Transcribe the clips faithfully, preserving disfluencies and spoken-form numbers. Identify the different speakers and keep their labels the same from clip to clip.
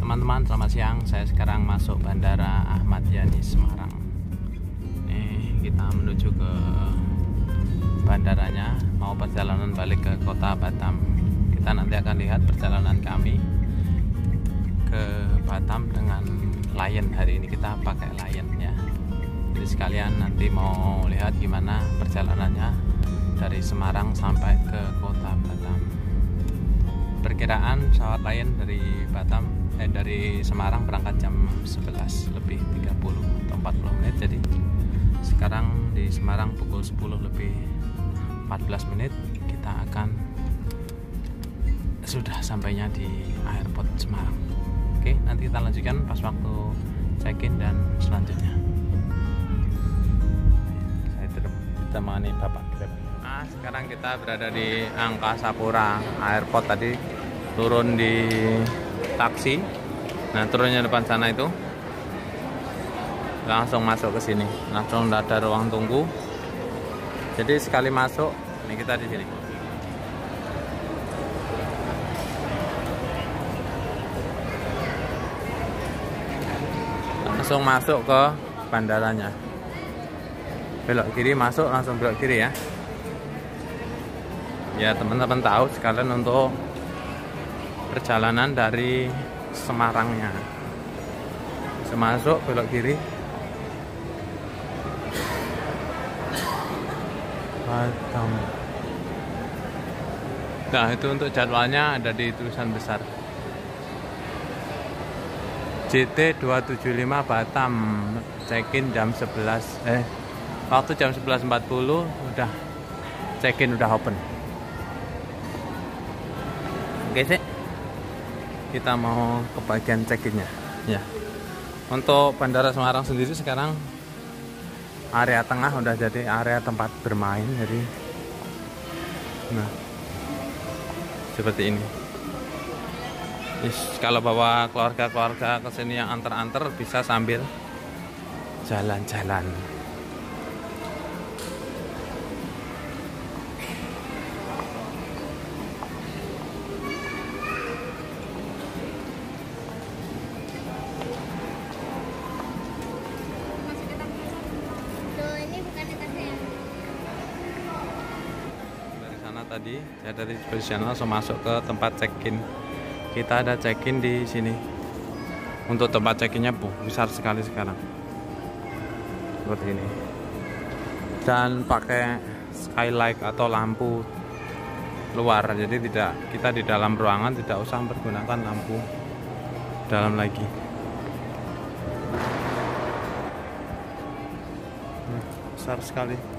Speaker 1: teman-teman, selamat siang. Saya sekarang masuk Bandara Ahmad Yani Semarang. Nih kita menuju ke bandaranya, mau perjalanan balik ke kota Batam. Kita nanti akan lihat perjalanan kami ke Batam dengan Lion. Hari ini kita pakai Lion ya. Jadi sekalian nanti mau lihat gimana perjalanannya dari Semarang sampai ke kota Batam. Perkiraan pesawat Lion dari Batam eh dari Semarang berangkat jam sebelas lebih tiga puluh atau empat puluh menit. Jadi sekarang di Semarang pukul sepuluh lebih empat belas menit. Kita akan sudah sampainya di airport Semarang. Oke, nanti kita lanjutkan pas waktu check-in dan selanjutnya. Saya ditemani Bapak Grab. Nah, sekarang kita berada di Angkasa Pura Airport. Tadi turun di taksi. Nah, turunnya depan sana itu. Langsung masuk ke sini. Langsung ada ruang tunggu. Jadi sekali masuk, ini kita di sini. Langsung masuk ke bandaranya. Belok kiri masuk, langsung belok kiri ya. Ya, teman-teman tahu sekalian untuk perjalanan dari Semarangnya. Semasuk belok kiri. Batam. Nah, itu untuk jadwalnya ada di tulisan besar. J T dua tujuh lima Batam, check-in jam sebelas. Eh, waktu jam sebelas empat puluh udah check-in, udah open. Oke sih, kita mau ke bagian check-innya ya. Untuk Bandara Semarang sendiri sekarang area tengah udah jadi area tempat bermain. Jadi nah seperti ini. Yes, kalau bawa keluarga-keluarga ke sini yang antar-antar bisa sambil jalan-jalan. Tadi saya dari posisi langsung masuk ke tempat check-in. Kita ada check-in di sini. Untuk tempat check-innya bu, besar sekali sekarang. Seperti ini. Dan pakai skylight atau lampu luar. Jadi tidak kita di dalam ruangan tidak usah menggunakan lampu dalam lagi. Besar sekali.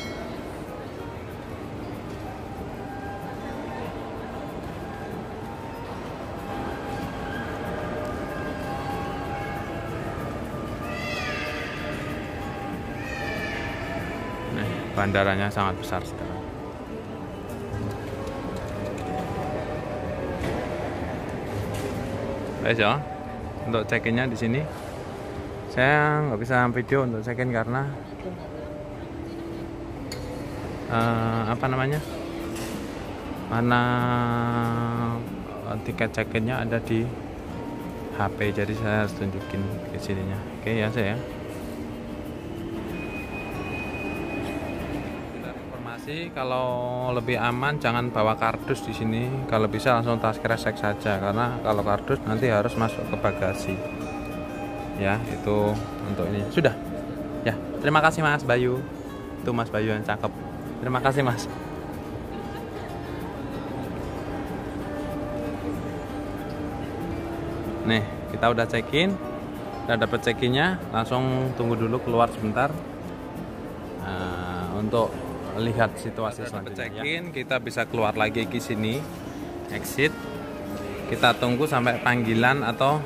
Speaker 1: Bandaranya sangat besar sekarang. Baik ya, untuk check-innya di sini. Saya nggak bisa video untuk check-in karena uh, apa namanya? Mana tiket check-innya ada di H P, jadi saya harus tunjukin ke sininya. Oke ya saya. Kalau lebih aman jangan bawa kardus di sini. Kalau bisa langsung tas kresek saja, karena kalau kardus nanti harus masuk ke bagasi. Ya, itu untuk ini. Sudah. Ya, terima kasih Mas Bayu. Itu Mas Bayu yang cakep. Terima kasih Mas. Nih, kita udah check-in. Udah dapet check-innya, langsung tunggu dulu keluar sebentar. Nah, untuk lihat situasi selanjutnya. Check-in, kita bisa keluar lagi ke sini, exit. Kita tunggu sampai panggilan atau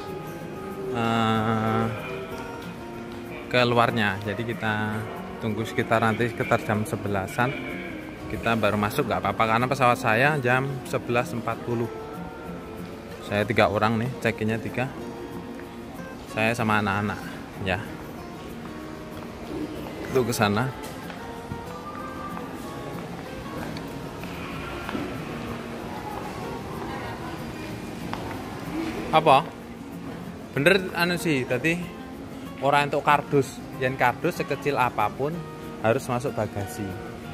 Speaker 1: uh, keluarnya. Jadi kita tunggu sekitar nanti sekitar jam sebelasan. Kita baru masuk, nggak apa-apa karena pesawat saya jam sebelas empat puluh. Saya tiga orang nih, check-innya tiga. Saya sama anak-anak, ya. Itu ke sana. Apa? Bener anu sih, tadi orang untuk kardus, yang kardus sekecil apapun harus masuk bagasi.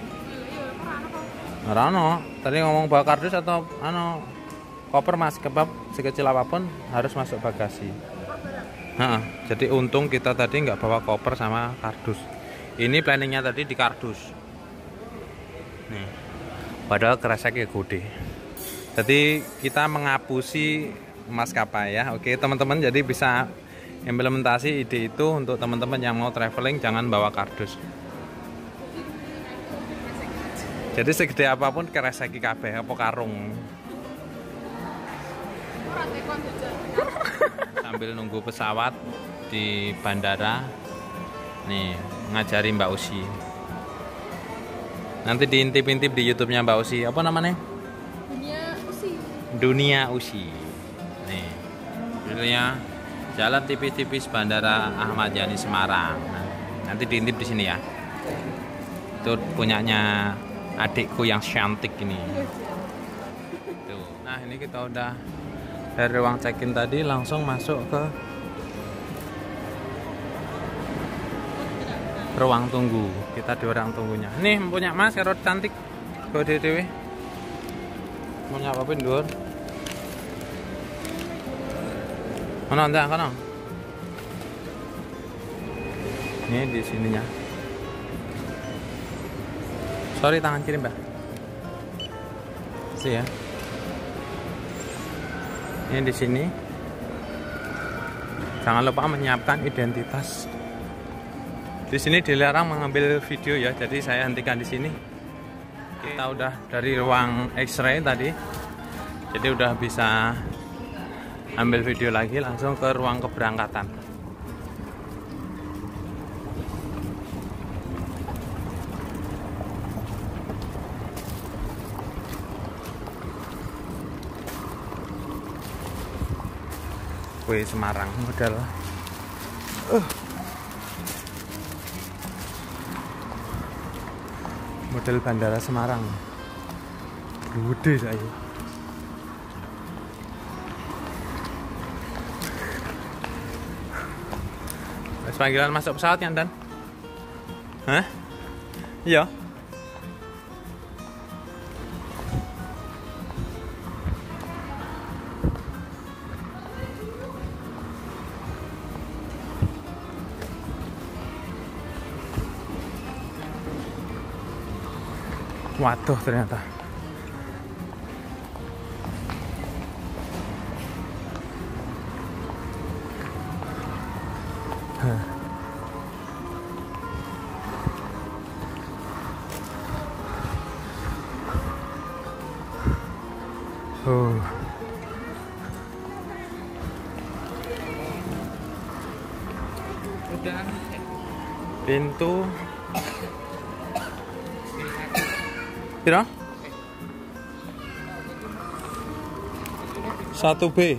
Speaker 1: Rano, tadi ngomong bawa kardus atau anu koper mas, kebab sekecil apapun harus masuk bagasi. Nah, jadi untung kita tadi nggak bawa koper sama kardus. Ini planningnya tadi di kardus. Nih, padahal kereseknya gede. Jadi kita mengapusi maskapai ya. Oke teman-teman, jadi bisa implementasi ide itu untuk teman-teman yang mau traveling, jangan bawa kardus. Jadi segede apapun kereseki kabeh apa karung. Sambil nunggu pesawat di bandara, nih ngajari Mbak Usi. Nanti diintip-intip di YouTube-nya Mbak Usi. Apa namanya?
Speaker 2: Dunia Usi.
Speaker 1: Dunia Usi. Nih, judulnya Jalan Tipis-Tipis Bandara Ahmad Yani Semarang. Nah, nanti diintip di sini ya. Itu punyanya adikku yang cantik ini. Tuh. Nah, ini kita udah dari ruang check-in tadi langsung masuk ke ruang tunggu. Kita di ruang tunggunya. Nih punya Mas karo cantik. Gede dewe. Punya apa pun dhuwur. Mana ndak kana? Ini di sininya. Sorry tangan kiri, Mbak. Sih ya. Ini di sini. Jangan lupa menyiapkan identitas. Di sini dilarang mengambil video ya, jadi saya hentikan di sini. Kita udah dari ruang X-ray tadi, jadi udah bisa ambil video lagi langsung ke ruang keberangkatan. Wih, Semarang modal. Uh. Model bandara Semarang. Gede saya. Mas panggilan masuk pesawat ya, Dan? Hah? Iya. Waduh, ternyata. Huh. Oh.
Speaker 2: Udah.
Speaker 1: Pintu Pira? satu B.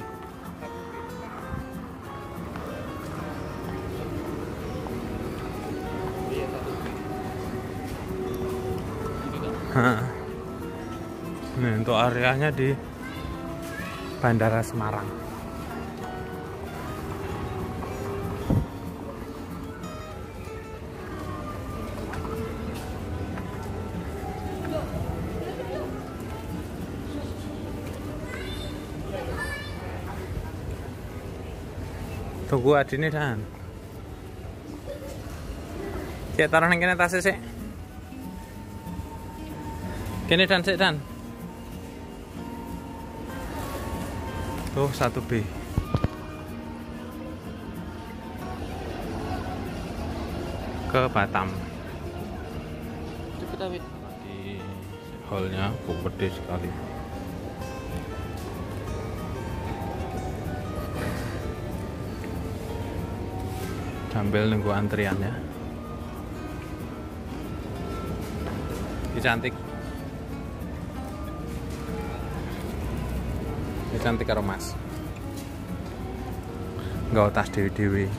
Speaker 1: Hah. Nih untuk areanya di Bandara Semarang. Tunggu adine Dan. Cek taruh nang kene tasnya sik. Kene Dan sik Dan. Tuh satu B. Ke Batam.
Speaker 2: Cepet awit.
Speaker 1: Di hallnya gede sekali. Sambil nunggu antriannya. Ini cantik. Ini cantik karo Mas. Nggak tas dewi-dewi.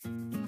Speaker 1: Oke.